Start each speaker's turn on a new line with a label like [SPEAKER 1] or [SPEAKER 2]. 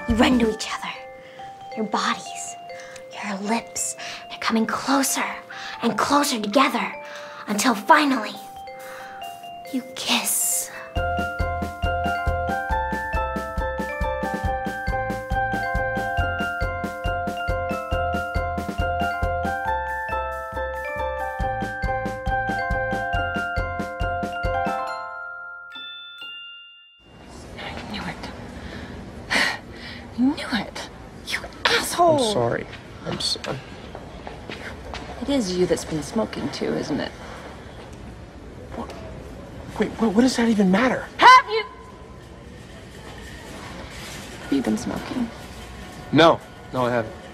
[SPEAKER 1] You run to each other. Your bodies, your lips, they're coming closer and closer together until finally you kiss.
[SPEAKER 2] You knew it. You asshole.
[SPEAKER 3] I'm sorry. I'm sorry.
[SPEAKER 2] It is you that's been smoking too, isn't it?
[SPEAKER 3] What? Wait, what does that even matter?
[SPEAKER 2] Have you been smoking?
[SPEAKER 3] No, I haven't.